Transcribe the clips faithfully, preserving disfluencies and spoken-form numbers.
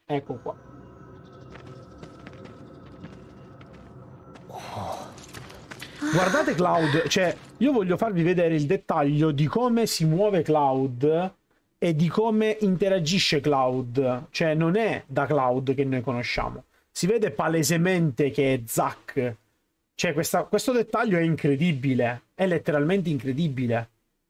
Ecco qua. Guardate Cloud, cioè io voglio farvi vedere il dettaglio di come si muove Cloud e di come interagisce Cloud. Cioè non è da Cloud che noi conosciamo. Si vede palesemente che è Zack. Cioè questa, questo dettaglio è incredibile. È letteralmente incredibile.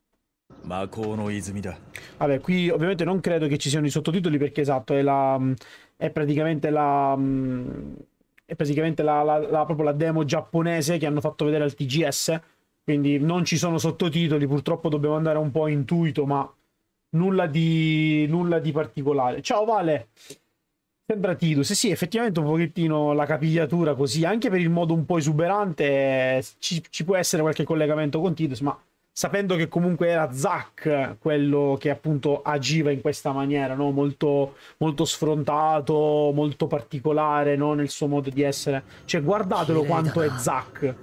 Vabbè, qui ovviamente non credo che ci siano i sottotitoli perché esatto, è la... è praticamente la... è praticamente la, la, la, proprio la demo giapponese che hanno fatto vedere al T G S, quindi non ci sono sottotitoli, purtroppo dobbiamo andare un po' intuito, ma nulla di, nulla di particolare. Ciao Vale, sembra Tidus, sì, effettivamente un pochettino la capigliatura così, anche per il modo un po' esuberante, ci, ci può essere qualche collegamento con Tidus, ma sapendo che comunque era Zack quello che appunto agiva in questa maniera, no? Molto, molto sfrontato, molto particolare, no? Nel suo modo di essere. Cioè, guardatelo quanto è Zack.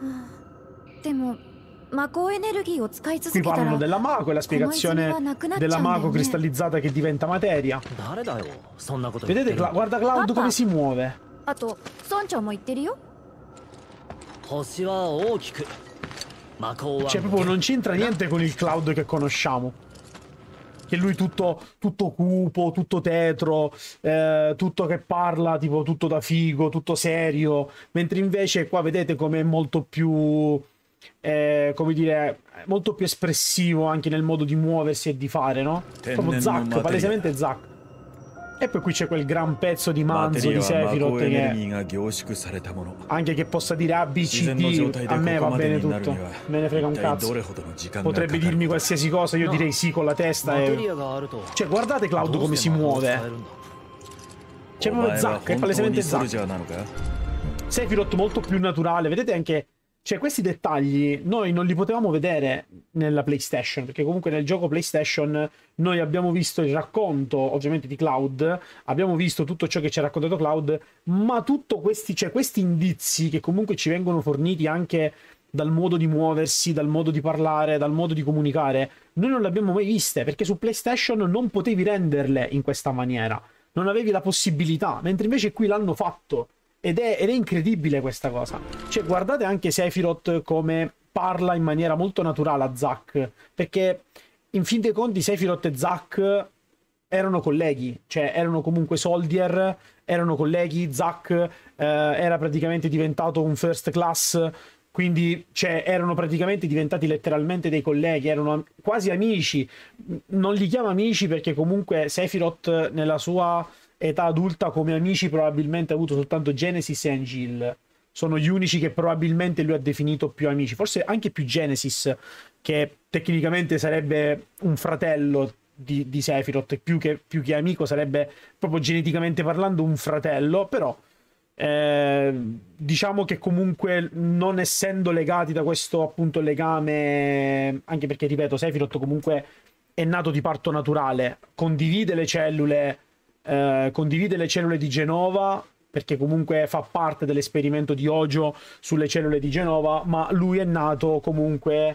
Qui parlano della Mako e la spiegazione della Mako cristallizzata che diventa materia. Vedete, guarda Cloud come si muove. Cioè proprio non c'entra niente con il Cloud che conosciamo, che lui tutto, tutto cupo, tutto tetro, eh, tutto che parla tipo tutto da figo, tutto serio, mentre invece qua vedete come è molto più eh, come dire, molto più espressivo anche nel modo di muoversi e di fare, no? Proprio Zack, palesemente Zack. E poi qui c'è quel gran pezzo di manzo di Sephiroth che anche che possa dire A, B, C, D, a me va bene tutto, me ne frega un cazzo. Potrebbe dirmi qualsiasi cosa, io direi sì con la testa e... Cioè guardate Cloud come si muove. C'è proprio Zack, è palesemente Zack. Sephiroth molto più naturale, vedete anche... Cioè questi dettagli noi non li potevamo vedere nella PlayStation, perché comunque nel gioco PlayStation noi abbiamo visto il racconto ovviamente di Cloud, abbiamo visto tutto ciò che ci ha raccontato Cloud, ma tutti questi, cioè, questi indizi che comunque ci vengono forniti anche dal modo di muoversi, dal modo di parlare, dal modo di comunicare, noi non le abbiamo mai viste, perché su PlayStation non potevi renderle in questa maniera, non avevi la possibilità, mentre invece qui l'hanno fatto. Ed è, ed è incredibile questa cosa. Cioè, guardate anche Sephiroth come parla in maniera molto naturale a Zack. Perché, in fin dei conti, Sephiroth e Zack erano colleghi. Cioè, erano comunque soldier, erano colleghi. Zack eh, era praticamente diventato un first class. Quindi, cioè, erano praticamente diventati letteralmente dei colleghi. Erano quasi amici. Non li chiama amici perché comunque Sephiroth, nella sua... età adulta, come amici probabilmente ha avuto soltanto Genesis e Angel. Sono gli unici che probabilmente lui ha definito più amici, forse anche più Genesis, che tecnicamente sarebbe un fratello di, di Sephiroth, più che, più che amico sarebbe proprio geneticamente parlando un fratello, però eh, diciamo che comunque non essendo legati da questo appunto legame, anche perché ripeto Sephiroth comunque è nato di parto naturale, condivide le cellule Eh, condivide le cellule di Genova perché comunque fa parte dell'esperimento di Hojo sulle cellule di Genova, ma lui è nato comunque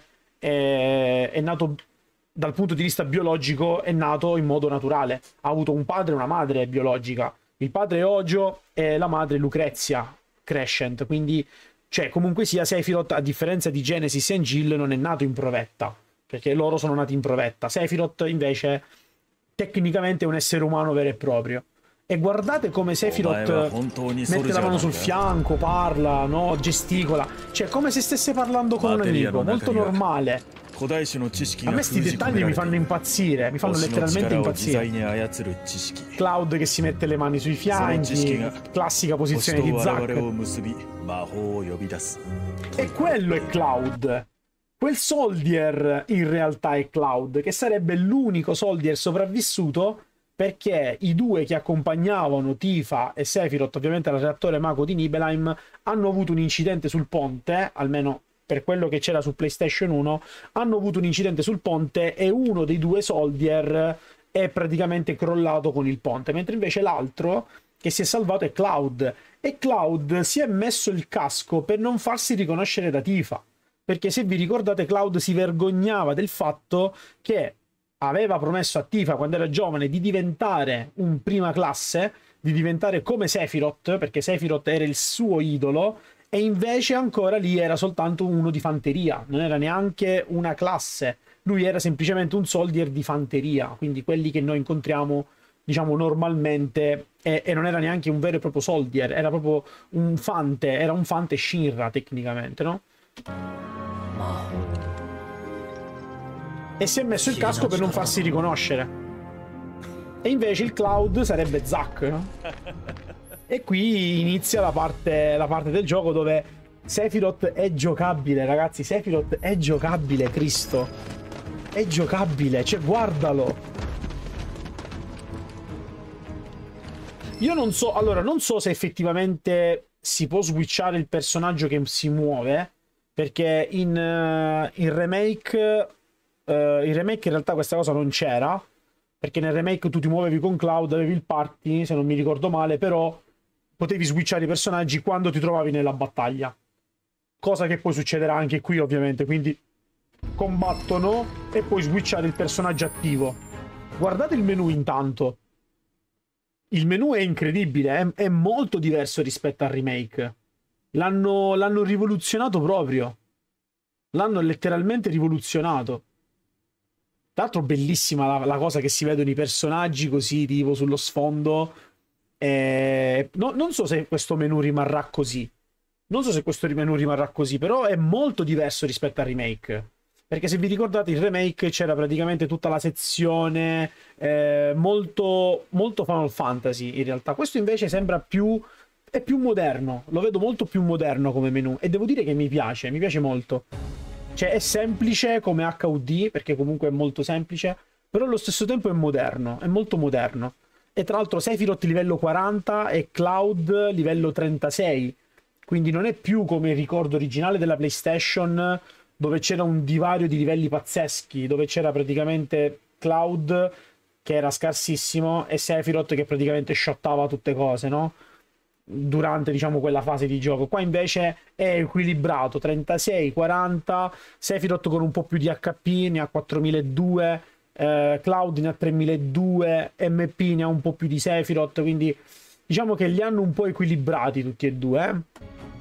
è, è nato dal punto di vista biologico, è nato in modo naturale, ha avuto un padre e una madre biologica, il padre è Hojo e la madre Lucrezia Crescent, quindi cioè comunque sia Sephiroth a differenza di Genesis e Angel non è nato in provetta, perché loro sono nati in provetta. Sephiroth invece tecnicamente è un essere umano vero e proprio. E guardate come Sephiroth mette la mano sul fianco, parla, no? Gesticola. Cioè, come se stesse parlando con un amico, molto normale. A me sti dettagli mi fanno impazzire, mi fanno letteralmente impazzire. Cloud che si mette le mani sui fianchi, classica posizione di Zack. E quello è Cloud. Quel soldier in realtà è Cloud, che sarebbe l'unico soldier sopravvissuto perché i due che accompagnavano Tifa e Sephiroth, ovviamente al reattore Mako di Nibelheim, hanno avuto un incidente sul ponte, almeno per quello che c'era su PlayStation uno, hanno avuto un incidente sul ponte e uno dei due soldier è praticamente crollato con il ponte, mentre invece l'altro che si è salvato è Cloud. E Cloud si è messo il casco per non farsi riconoscere da Tifa. Perché se vi ricordate Cloud si vergognava del fatto che aveva promesso a Tifa quando era giovane di diventare un prima classe di diventare come Sephiroth, perché Sephiroth era il suo idolo, e invece ancora lì era soltanto uno di fanteria, non era neanche una classe, lui era semplicemente un soldier di fanteria, quindi quelli che noi incontriamo, diciamo, normalmente, e, e non era neanche un vero e proprio soldier, era proprio un fante, era un fante Shinra tecnicamente, no? E si è messo il casco per non farsi riconoscere. E invece il Cloud sarebbe Zack, no? E qui inizia la parte, la parte del gioco dove Sephiroth è giocabile, ragazzi. Sephiroth è giocabile, Cristo. È giocabile, cioè guardalo. Io non so, allora, non so se effettivamente si può switchare il personaggio che si muove, perché in, uh, in remake, uh, in remake in realtà questa cosa non c'era, perché nel remake tu ti muovevi con Cloud, avevi il party, se non mi ricordo male, però potevi switchare i personaggi quando ti trovavi nella battaglia. Cosa che poi succederà anche qui, ovviamente. Quindi combattono e puoi switchare il personaggio attivo. Guardate il menu intanto. Il menu è incredibile, è, è molto diverso rispetto al remake. L'hanno l'hanno rivoluzionato proprio. L'hanno letteralmente rivoluzionato. Tra l'altro bellissima la, la cosa che si vedono i personaggi così, tipo sullo sfondo. Eh, no, non so se questo menu rimarrà così. Non so se questo menu rimarrà così, però è molto diverso rispetto al remake. Perché se vi ricordate, il remake c'era praticamente tutta la sezione eh, molto, molto Final Fantasy in realtà. Questo invece sembra più... è più moderno. Lo vedo molto più moderno come menu. E devo dire che mi piace, mi piace molto. Cioè è semplice come H U D, perché comunque è molto semplice, però allo stesso tempo è moderno, è molto moderno. E tra l'altro Sephiroth livello quaranta e Cloud livello trentasei, quindi non è più come il ricordo originale della PlayStation, dove c'era un divario di livelli pazzeschi, dove c'era praticamente Cloud che era scarsissimo e Sephiroth che praticamente shottava tutte cose, no? Durante, diciamo, quella fase di gioco. Qua invece è equilibrato, trentasei quaranta, Sephiroth con un po' più di H P, ne ha quattromiladuecento, eh, Cloud ne ha tremiladuecento, M P ne ha un po' più di Sephiroth, quindi diciamo che li hanno un po' equilibrati tutti e due, eh?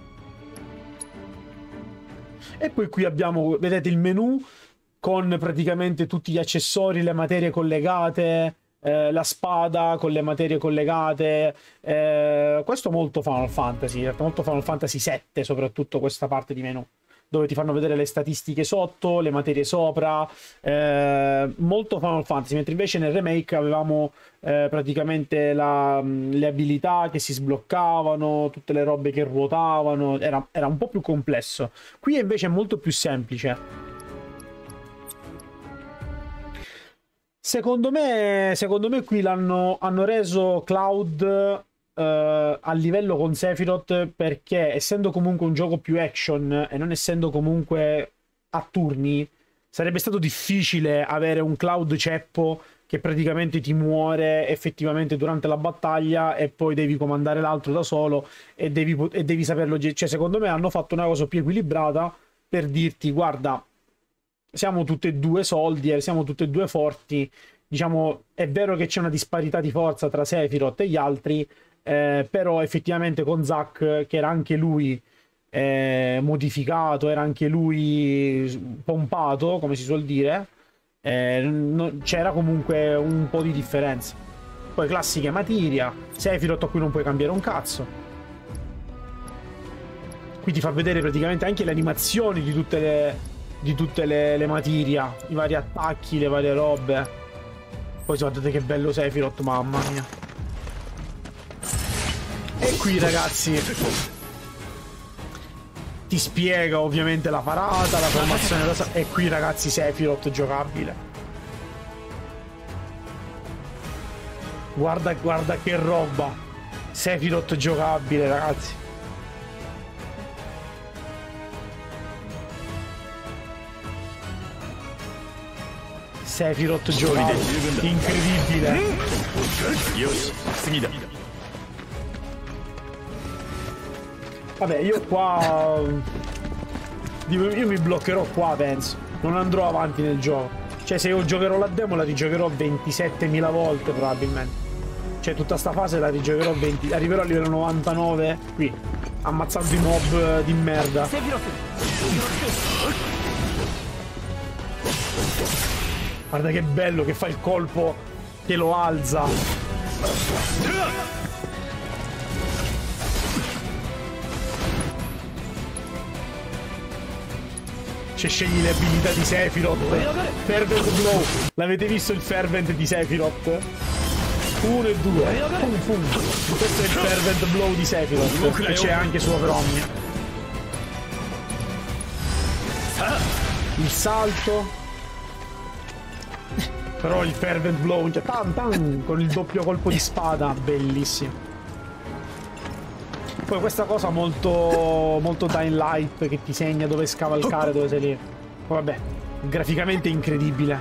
E poi qui abbiamo, vedete, il menu con praticamente tutti gli accessori, le materie collegate, eh, la spada con le materie collegate, eh, questo molto Final Fantasy, molto Final Fantasy sette, soprattutto questa parte di menu, dove ti fanno vedere le statistiche sotto, le materie sopra, eh, molto Final Fantasy, mentre invece nel remake avevamo eh, praticamente la, le abilità che si sbloccavano, tutte le robe che ruotavano, era, era un po' più complesso. Qui invece è molto più semplice. Secondo me, secondo me qui l'hanno hanno reso Cloud Uh, a livello con Sephiroth, perché essendo comunque un gioco più action e non essendo comunque a turni, sarebbe stato difficile avere un Cloud ceppo che praticamente ti muore effettivamente durante la battaglia e poi devi comandare l'altro da solo e devi, e devi saperlo. Cioè, secondo me hanno fatto una cosa più equilibrata per dirti: guarda, siamo tutti e due soldier, siamo tutti e due forti, diciamo, è vero che c'è una disparità di forza tra Sephiroth e gli altri, Eh, però effettivamente con Zack, che era anche lui eh, modificato, era anche lui pompato, come si suol dire, eh, no, c'era comunque un po' di differenza. Poi classiche materia, Sephiroth a cui non puoi cambiare un cazzo. Qui ti fa vedere praticamente anche le animazioni di tutte le, di tutte le, le materia, i vari attacchi, le varie robe. Poi guardate che bello Sephiroth, mamma mia. E qui, ragazzi, ti spiega ovviamente la parata, la formazione rosa. E qui, ragazzi, Sephiroth giocabile. Guarda, guarda che roba. Sephiroth giocabile, ragazzi. Sephiroth giocabile. Incredibile. Vabbè, io qua... io mi bloccherò qua, penso. Non andrò avanti nel gioco. Cioè, se io giocherò la demo, la rigiocherò ventisettemila volte, probabilmente. Cioè tutta sta fase la rigiocherò venti. Arriverò a livello novantanove qui, ammazzando i mob di merda. Guarda che bello che fa il colpo che lo alza. Cioè scegli le abilità di Sephiroth. Fervent Blow. L'avete visto il Fervent di Sephiroth? Uno e due. Pum, pum. Questo è il Fervent Blow di Sephiroth. E c'è anche su Overomnia. Il salto. Però il Fervent Blow, cioè tan tan, con il doppio colpo di spada, bellissimo. Poi questa cosa molto molto Dying Light che ti segna dove scavalcare, dove sei lì. Poi vabbè, graficamente incredibile.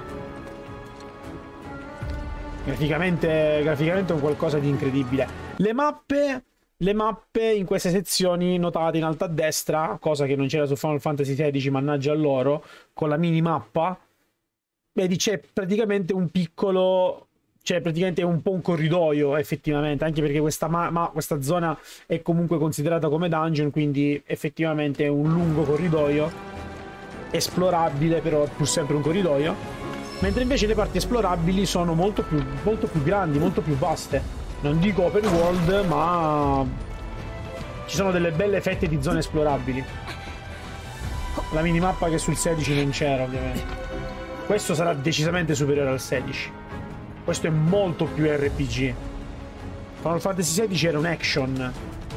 Graficamente, graficamente è un qualcosa di incredibile. Le mappe, le mappe in queste sezioni notate in alto a destra, cosa che non c'era su Final Fantasy sedici, mannaggia a loro, con la minimappa. Vedi, c'è praticamente un piccolo... C'è praticamente un po' un corridoio, effettivamente, anche perché questa, ma ma questa zona è comunque considerata come dungeon, quindi effettivamente è un lungo corridoio, esplorabile, però è pur sempre un corridoio, mentre invece le parti esplorabili sono molto più, molto più grandi, molto più vaste. Non dico open world, ma ci sono delle belle fette di zone esplorabili. La minimappa che sul sedici non c'era, ovviamente. Questo sarà decisamente superiore al sedici. Questo è molto più R P G. Final Fantasy sedici era un action.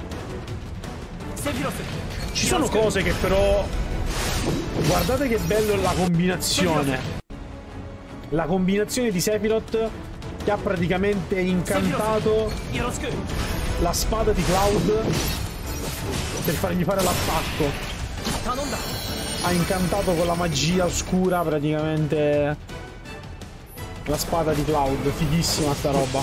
Ci sono cose che però... Guardate che bello la combinazione. La combinazione di Sephiroth che ha praticamente incantato la spada di Cloud per fargli fare l'attacco. Ha incantato con la magia oscura praticamente la spada di Cloud. Fighissima sta roba.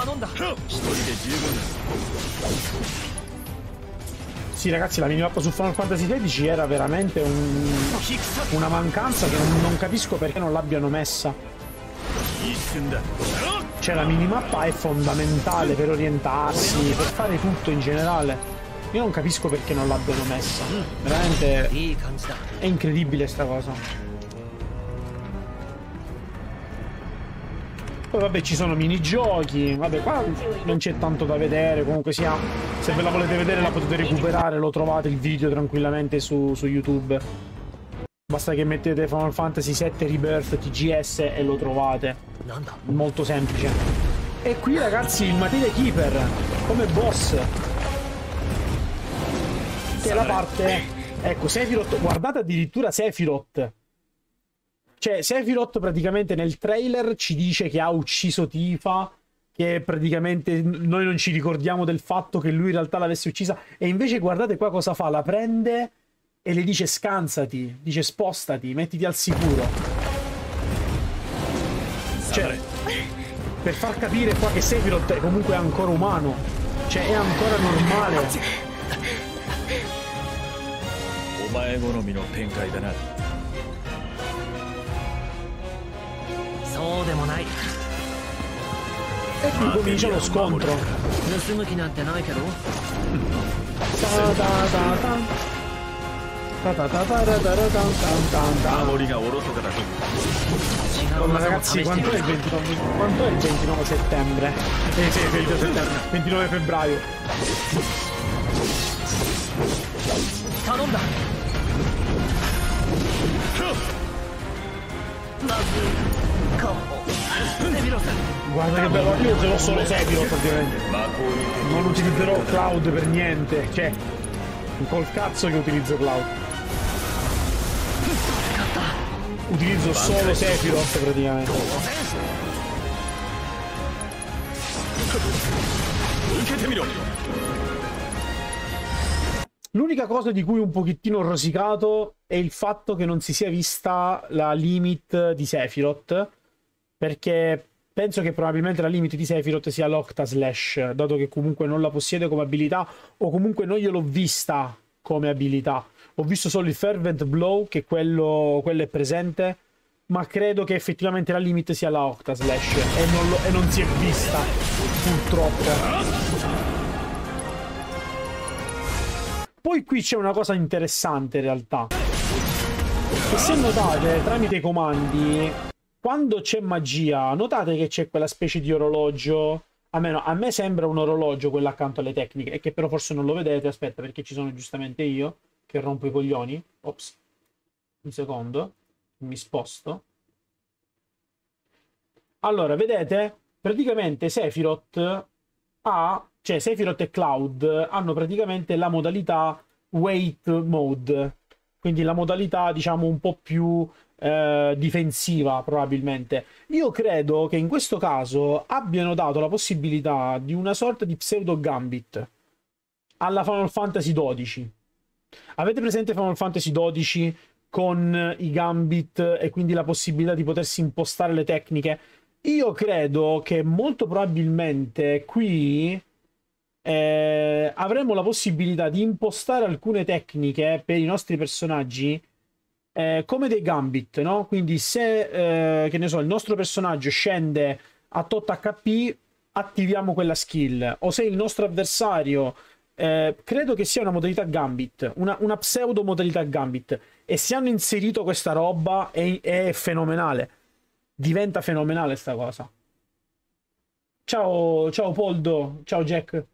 Sì ragazzi, la minimappa su Final Fantasy sedici era veramente un... una mancanza che non, non capisco perché non l'abbiano messa. Cioè la minimappa è fondamentale per orientarsi, per fare tutto in generale. Io non capisco perché non l'abbiano messa. Veramente è incredibile sta cosa. Poi vabbè ci sono minigiochi. Vabbè qua non c'è tanto da vedere. Comunque sia, se ve la volete vedere la potete recuperare. Lo trovate il video tranquillamente su, su YouTube. Basta che mettete Final Fantasy sette Rebirth T G S e lo trovate. Molto semplice. E qui ragazzi il Materia Keeper come boss, che è la parte, ecco, Sephiroth, guardate addirittura Sephiroth. Cioè, Sephiroth praticamente nel trailer ci dice che ha ucciso Tifa, che praticamente noi non ci ricordiamo del fatto che lui in realtà l'avesse uccisa, e invece guardate qua cosa fa, la prende e le dice scansati, dice spostati, mettiti al sicuro. Cioè, per far capire qua che Sephiroth è comunque ancora umano, cioè è ancora normale. E qui comincia lo scontro. Ma ragazzi, quanto è il ventinove, quanto è il ventinove settembre? Eh sì, ventinove settembre, ventinove febbraio. Guarda che bello, io userò solo Sephiroth ovviamente. Non utilizzerò Cloud per niente. Cioè, col cazzo che utilizzo Cloud. Utilizzo solo Sephiroth praticamente. L'unica cosa di cui un pochettino ho rosicato è il fatto che non si sia vista la limit di Sephiroth, perché penso che probabilmente la limit di Sephiroth sia l'Octa Slash, dato che comunque non la possiede come abilità, o comunque non gliel'ho vista come abilità. Ho visto solo il Fervent Blow, che quello, quello è presente, ma credo che effettivamente la limit sia la Octaslash e non, lo, e non si è vista, purtroppo. Poi qui c'è una cosa interessante in realtà, che se notate tramite i comandi, quando c'è magia, notate che c'è quella specie di orologio, almeno a me sembra un orologio quello accanto alle tecniche, e che però forse non lo vedete, aspetta perché ci sono giustamente io che rompo i coglioni. Ops, un secondo, mi sposto. Allora, vedete? Praticamente Sephiroth ha, cioè Sephiroth e Cloud hanno praticamente la modalità Wait Mode, quindi la modalità diciamo un po' più eh, difensiva probabilmente. Io credo che in questo caso abbiano dato la possibilità di una sorta di pseudo Gambit alla Final Fantasy dodici. Avete presente Final Fantasy dodici con i Gambit e quindi la possibilità di potersi impostare le tecniche? Io credo che molto probabilmente qui eh, avremo la possibilità di impostare alcune tecniche per i nostri personaggi eh, come dei Gambit, no? Quindi se, eh, che ne so, il nostro personaggio scende a tot H P, attiviamo quella skill. O se il nostro avversario, eh, credo che sia una modalità Gambit, una, una pseudo modalità Gambit, e se hanno inserito questa roba è, è fenomenale. Diventa fenomenale sta cosa. Ciao, ciao Poldo, ciao Jack.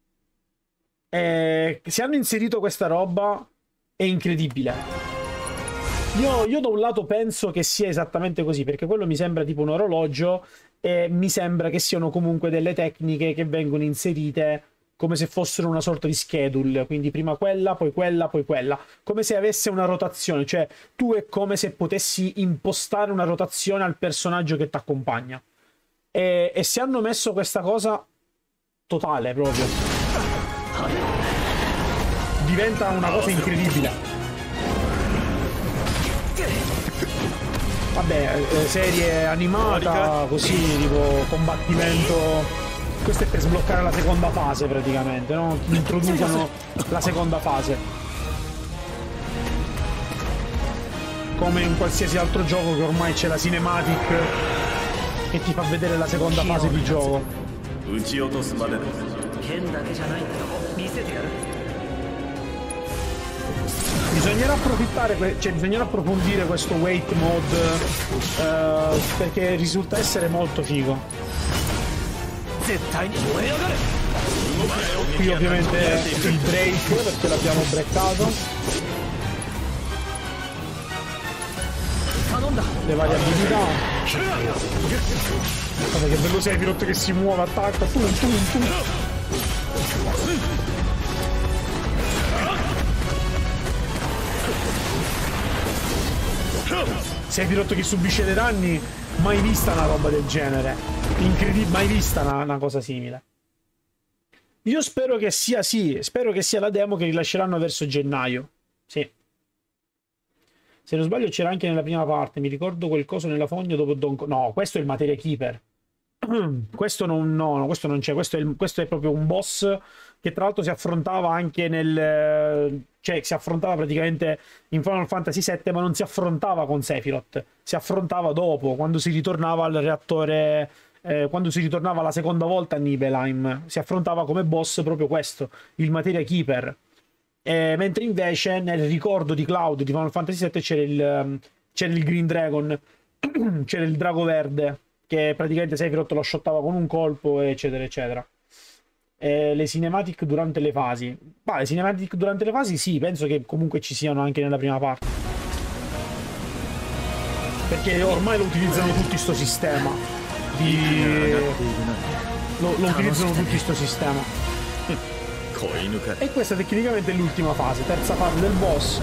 Eh, se hanno inserito questa roba è incredibile. Io, io da un lato penso che sia esattamente così, perché quello mi sembra tipo un orologio e mi sembra che siano comunque delle tecniche che vengono inserite come se fossero una sorta di schedule, quindi prima quella, poi quella, poi quella, come se avesse una rotazione, cioè tu è come se potessi impostare una rotazione al personaggio che ti accompagna. E, e se hanno messo questa cosa totale proprio, diventa una cosa incredibile. Vabbè, eh, serie animata, così, tipo combattimento. Questo è per sbloccare la seconda fase praticamente, no? Introducono la seconda fase. Come in qualsiasi altro gioco che ormai c'è la cinematic che ti fa vedere la seconda fase di gioco. Bisognerà approfittare, cioè bisognerà approfondire questo wait mode eh, perché risulta essere molto figo. Qui ovviamente il break perché l'abbiamo breakato, le varie abilità. Guarda che bello Sephiroth che si muove, attacca, tum, tum, tum. Sephiroth che subisce dei danni, mai vista una roba del genere. Incredibile, mai vista una, una cosa simile. Io spero che sia sì, spero che sia la demo che rilasceranno verso gennaio. Sì. Se non sbaglio c'era anche nella prima parte, mi ricordo quel coso nella fogna dopo Don... No, questo è il Materia Keeper. Questo non, no, no, questo non c'è, questo è, il, questo è proprio un boss che tra l'altro si affrontava anche nel... Cioè, si affrontava praticamente in Final Fantasy sette, ma non si affrontava con Sephiroth. Si affrontava dopo, quando si ritornava al reattore... Eh, quando si ritornava la seconda volta a Nibelheim. Si affrontava come boss proprio questo, il Materia Keeper. Eh, mentre invece nel ricordo di Cloud di Final Fantasy sette c'era il, c'era il Green Dragon, c'era il drago verde, che praticamente Sephiroth lo shottava con un colpo, eccetera, eccetera. Eh, le cinematic durante le fasi. Bah, le cinematic durante le fasi sì, penso che comunque ci siano anche nella prima parte. Perché ormai lo utilizzano tutti sto sistema. Di... Lo, lo utilizzano tutti sto sistema. E questa tecnicamente è l'ultima fase, terza fase del boss.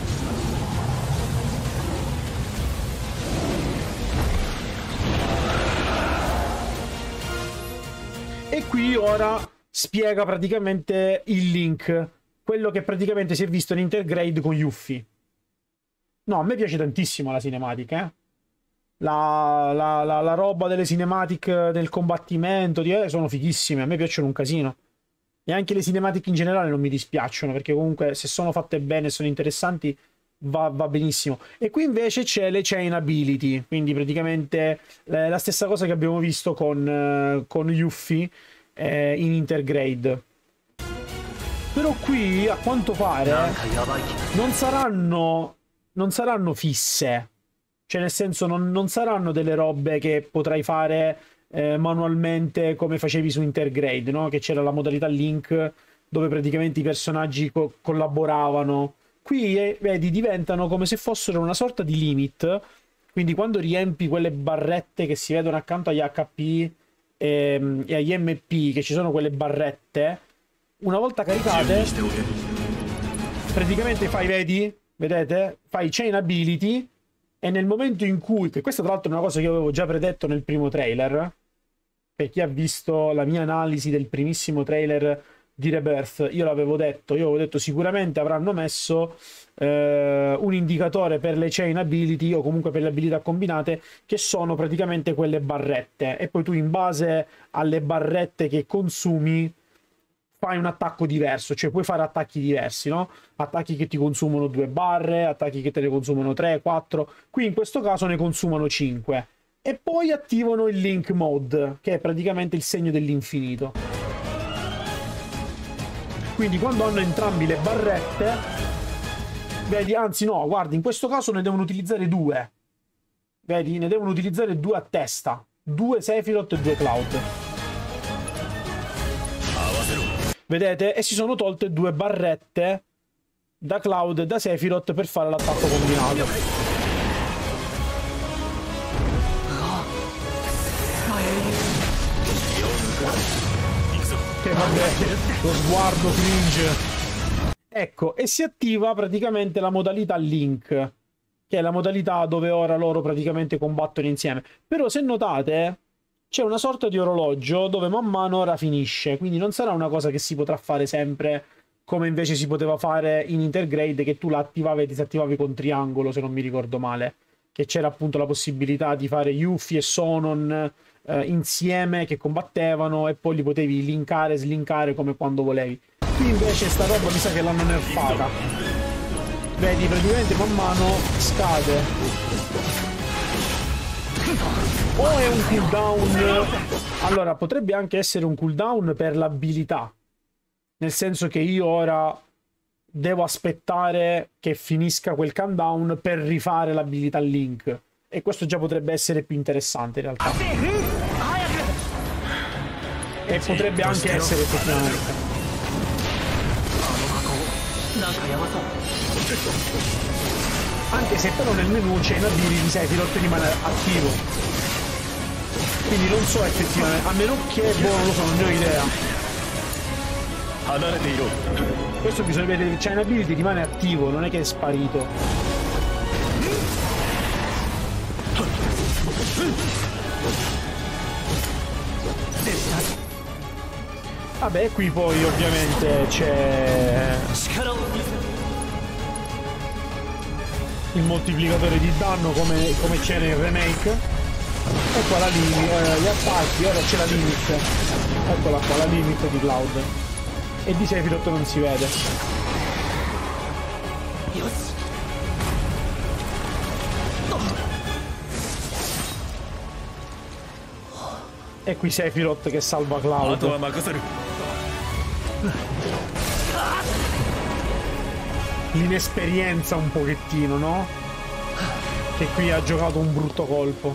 E qui ora spiega praticamente il Link, quello che praticamente si è visto in Intergrade con Yuffie. No, a me piace tantissimo la cinematic, eh. La, la, la, la roba delle cinematic del combattimento di, eh, sono fighissime, a me piacciono un casino. E anche le cinematic in generale non mi dispiacciono, perché comunque se sono fatte bene e sono interessanti va, va benissimo. E qui invece c'è le chain ability, quindi praticamente eh, la stessa cosa che abbiamo visto con, eh, con Yuffie eh, in Intergrade. Però qui a quanto pare non saranno, non saranno fisse, cioè nel senso non, non saranno delle robe che potrai fare eh, manualmente come facevi su Intergrade, no? Che c'era la modalità Link dove praticamente i personaggi co collaboravano. Qui eh, vedi, diventano come se fossero una sorta di limit, quindi quando riempi quelle barrette che si vedono accanto agli H P e, e agli M P, che ci sono quelle barrette, una volta caricate praticamente fai, vedi, vedete, fai chain ability, e nel momento in cui, che questa tra l'altro è una cosa che io avevo già predetto nel primo trailer, per chi ha visto la mia analisi del primissimo trailer di Rebirth, io l'avevo detto, io avevo detto sicuramente avranno messo eh, un indicatore per le chain ability o comunque per le abilità combinate, che sono praticamente quelle barrette, e poi tu in base alle barrette che consumi fai un attacco diverso, cioè puoi fare attacchi diversi, no? Attacchi che ti consumano due barre, attacchi che te ne consumano tre, quattro, qui in questo caso ne consumano cinque. E poi attivano il Link Mode, che è praticamente il segno dell'infinito. Quindi quando hanno entrambi le barrette, vedi, anzi no, guardi, in questo caso ne devono utilizzare due. Vedi, ne devono utilizzare due a testa, due Sephiroth e due Cloud. Vedete? E si sono tolte due barrette da Cloud e da Sephiroth per fare l'attacco combinato. Che vabbè, lo sguardo cringe. Ecco, e si attiva praticamente la modalità Link, che è la modalità dove ora loro praticamente combattono insieme. Però se notate, c'è una sorta di orologio dove man mano ora finisce, quindi non sarà una cosa che si potrà fare sempre come invece si poteva fare in Intergrade, che tu la attivavi e disattivavi con triangolo, se non mi ricordo male, che c'era appunto la possibilità di fare Yuffie e Sonon eh, insieme che combattevano e poi li potevi linkare e slinkare come quando volevi. Qui invece sta roba mi sa che l'hanno nerfata, vedi, praticamente man mano scade. O è un cooldown, allora potrebbe anche essere un cooldown per l'abilità, nel senso che io ora devo aspettare che finisca quel countdown per rifare l'abilità Link, e questo già potrebbe essere più interessante in realtà, e potrebbe anche essere effettivamente. Anche se però nel menu c'è Nabiri di Sephiroth rimane attivo, quindi non so effettivamente, a meno che, boh, non lo so, non ne ho idea. Questo bisogna vedere, che c'è Nabiri rimane attivo, non è che è sparito. Vabbè, qui poi ovviamente c'è il moltiplicatore di danno come, come c'era in remake, e qua la limit, eh, gli attacchi, ora c'è la limit, eccola qua la limit di Cloud, e di Sephiroth non si vede. E qui Sephiroth che salva Cloud. L'inesperienza un pochettino, no? Che qui ha giocato un brutto colpo.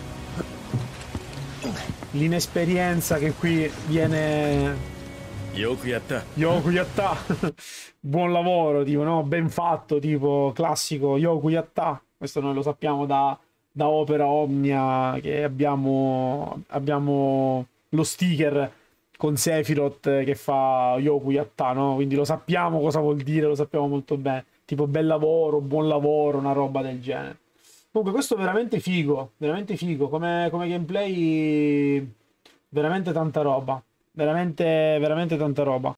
L'inesperienza che qui viene... Yokuyatta. Yokuyatta. Buon lavoro, tipo, no? Ben fatto, tipo, classico Yokuyatta. Questo noi lo sappiamo da, da Opera Omnia, che abbiamo, abbiamo lo sticker con Sephiroth che fa Yokuyatta, no? Quindi lo sappiamo cosa vuol dire, lo sappiamo molto bene. Tipo bel lavoro, buon lavoro, una roba del genere. Comunque questo è veramente figo, veramente figo. Come, come gameplay, veramente tanta roba. Veramente, veramente tanta roba.